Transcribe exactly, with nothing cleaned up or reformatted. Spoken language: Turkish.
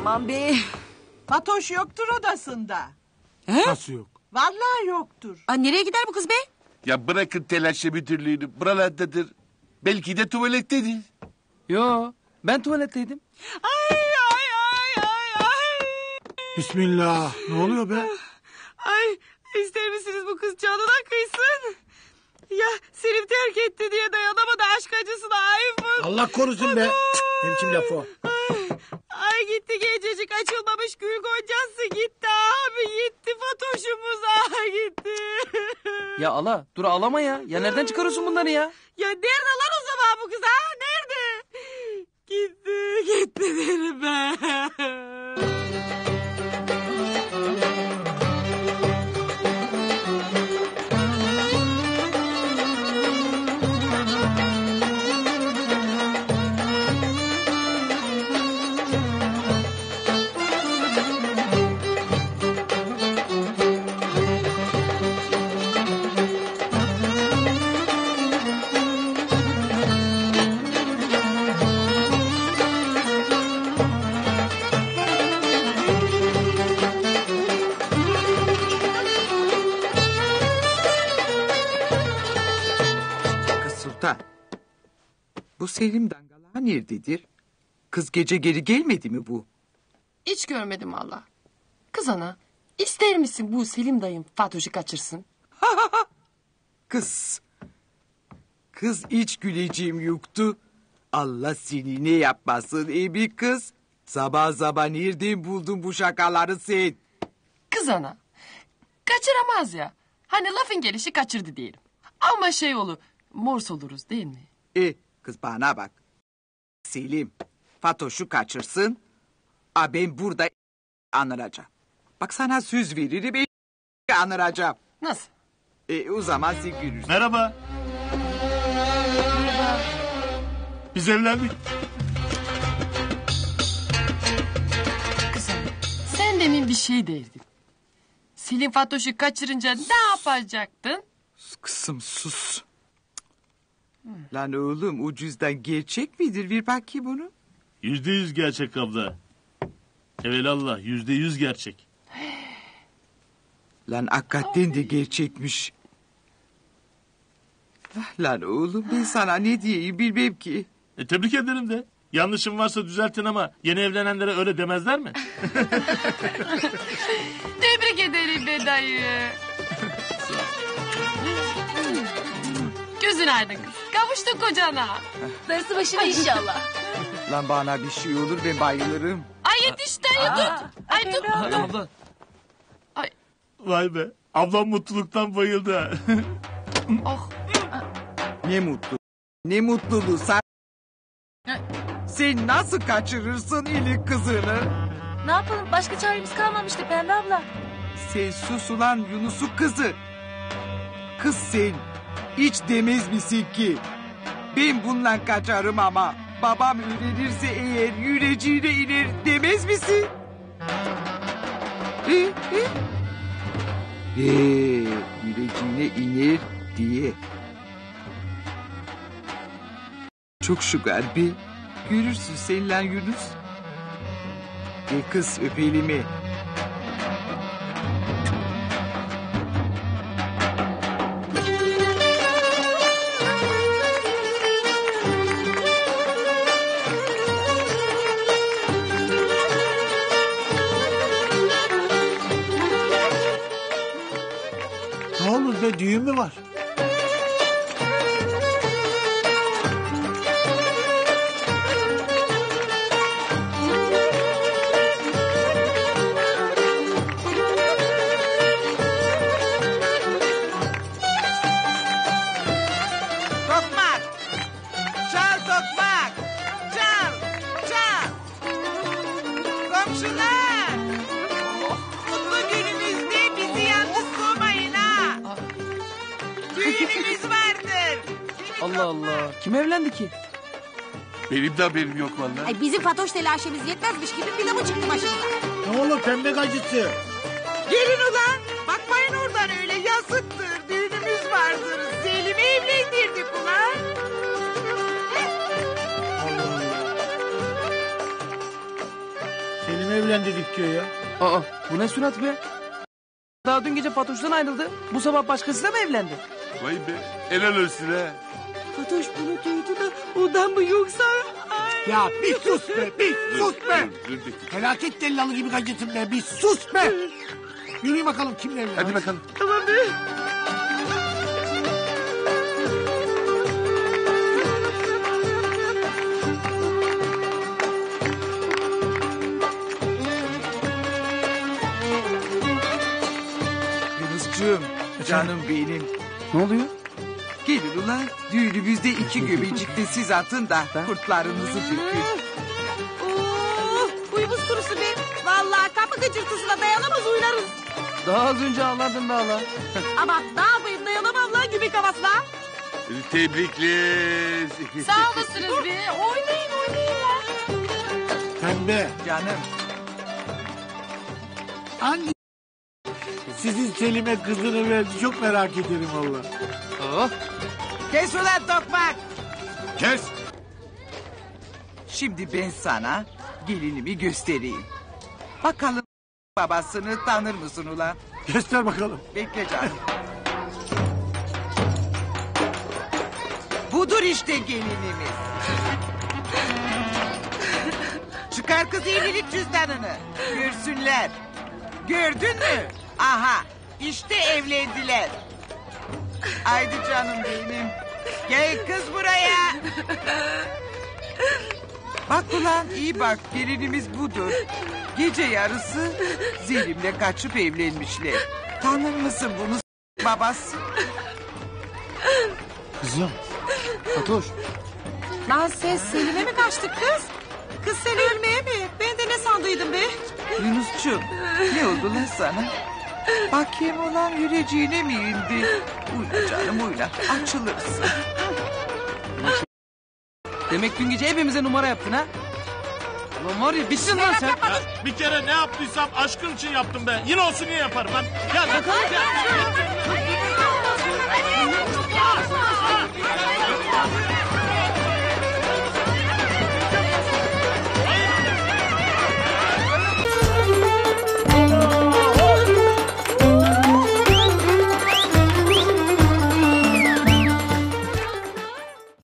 Aman be. Fatoş yoktur odasında. He? Nasıl yok? Vallahi yoktur. Aa, nereye gider bu kız be? Ya bırakın telaşı müdürlüğünü. Buralardadır. Belki de tuvalettedir. Yo, ben tuvaletteydim. Ay ay ay ay ay. Bismillah. Ne oluyor be? Ay ister misiniz bu kız canına kıysın? Ya Selim terk etti diye dayanamadı aşk acısına Ayfın. Allah korusun be. Ne biçim laf o? Ay, ay gitti gencecik açılmamış gül goncası gitti abi gitti Fatoş'umuz ah gitti. Ya ala, dur ağlama ya. Ya nereden çıkarıyorsun bunları ya? Ya nerede lan o zaman bu kız ha nerede? Gitti gitti derim ben. Sultan. Bu Selim dangalağı nerededir? Kız gece geri gelmedi mi bu? Hiç görmedim valla. Kız ana, ister misin bu Selim dayım Fatoş'u kaçırsın? Kız. Kız hiç güleceğim yoktu. Allah seni ne yapmasın ey bir kız. Sabah sabah nereden buldun bu şakaları sen? Kız ana, kaçıramaz ya. Hani lafın gelişi kaçırdı diyelim. Ama şey olur, mors oluruz değil mi? E kız bana bak. Selim Fatoş'u kaçırsın. A ben burada anıracağım. Bak sana söz veririm anıracağım. Nasıl? E o zaman sen görürsün. Merhaba. Biz evlendik. Kız ana, sen demin bir şey derdin. Selim Fatoş'u kaçırınca ne yapacaktın? Kızım sus. Lan oğlum o cüzdan gerçek midir? Bir bakayım onu. Yüzde yüz gerçek abla. Evelallah yüzde yüz gerçek. Lan hakikaten de gerçekmiş. Lan oğlum ben sana ne diyeyim bilmem ki. E, tebrik ederim de. Yanlışım varsa düzeltin ama yeni evlenenlere öyle demezler mi? Tebrik ederim be dayı. Gözün aydın kız. Kavuştuk kocana. Darısı başına inşallah. Lan bana bir şey olur ben bayılırım. Ay yetiş dayı tut. Ay tut. Abla, abla. Ay Vay be. Ablam mutluluktan bayıldı ha. oh. Ne mutlu. Ne mutluluğu sen. Sen nasıl kaçırırsın ilik kızını? Ne yapalım başka çaremiz kalmamıştı Pembe abla. Sen sus ulan Yunus'u kızı. Kız sen hiç demez misin ki? Ben bundan kaçarım ama babam öğrenirse eğer yüreğine iner demez misin? He, he? He, yüreğine iner diye. Çok şugar be. Görürsün sen lan Yunus. Gel kız öp elimi. Ne olur be düğün mü var? Tokmak. Çal tokmak. Çal. Çal. Komşular. Mutlu günümüzde bizi yalnız koymayın ha. Düğünümüz vardır. Allah Allah. Kim evlendi ki? Benim de haberim yok vallahi. Ay bizim Fatoş telaşemiz yetmezmiş gibi pilavı çıktı başımıza. Ne olur pembe gacısı. Gelin ulan. Bakmayın oradan öyle yazıktır. Düğünümüz vardır. Selim'i evlendirdik ulan. Selim'i evlendirdik diyor ya. Aa bu ne surat be? Daha dün gece Fatoş'tan ayrıldı. Bu sabah başkasıyla mı evlendi? Vay be. Helal olsun ha. Fatoş bunu duydu da ondan mı yoksa? Ay. Ya bir sus be, bir sus be. Dur, dur, dur. Felaket dellalı gibi kaçırsın be, bir sus be. Yürüyün bakalım kimle evlendi. Hadi bakalım. Tamam be. Yunuscuğum, canım benim. Ne oluyor? Gelin ulan, düğünümüzde iki göbecikte siz atın da kurtlarınızı dökün. Oh, uyumuz kurusu be. Vallahi kapı gıcırtısına dayanamaz oynarız. Daha az önce ağlardın be hala. Ama ne yapayım dayanamam lan gibi kafasına. Tebrikler. Sağ olasınız be. Oynayın oynayın ya. Pembe, Canım, hangi sizin Selim'e kızını verdi çok merak ederim valla. Oh. kes ulan tokmak. Kes. Şimdi ben sana gelinimi göstereyim. Bakalım babasını tanır mısın ulan? Göster bakalım. Bekle canım. Budur işte gelinimiz. Çıkar kız evlilik cüzdanını. Görsünler. Gördün mü? Aha işte evlendiler. Haydi canım benim. Gel kız buraya. Bak ulan iyi bak gelinimiz budur. Gece yarısı Zeynep'le kaçıp evlenmişler. Tanır mısın bunu s- babası? Kızım. Fatoş. Lan sen Selim'e mi kaçtık kız? Kız seni ölmeye mi? Ben de ne sandıydım be? Yunus'cuğum ne oldu lan sana? Bakayım ulan yüreceğine mi indi? Uyla canım uyla açılırsın. Demek dün gece hepimize numara yaptın ha? Ulan var ya bitsin lan sen. Ya, bir kere ne yaptıysam aşkın için yaptım be. Yine olsun yine yaparım. Ben, gel bakalım. Gel.